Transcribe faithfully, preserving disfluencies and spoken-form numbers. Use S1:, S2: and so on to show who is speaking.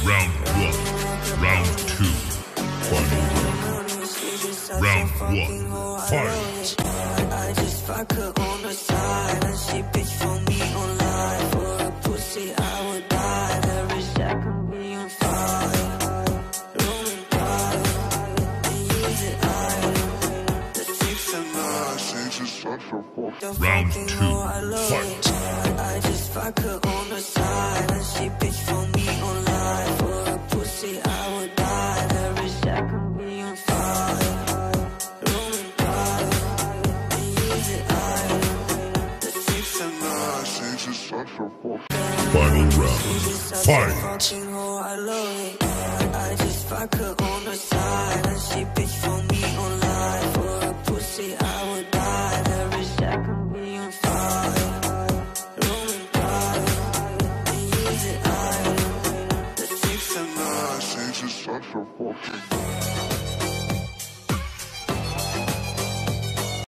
S1: Round one. Round two. Final round. Round one. Fight.
S2: I just fuck her on the side and she bitch for me online. For a pussy I would die. Every second be on fire. Rolling by and use it I. The six and nine, she's just such a fuck.
S1: Round two. Fight.
S2: I just fuck her on the side and she bitch for me online. For a pussy I would die. Every second be on fire.
S1: Final round. Fight.
S2: I just fuck her on the side and she bitch for me online. For a pussy I would die. Every second be on fire. Rolling by and use it I. The six and nine, she's just such a fucking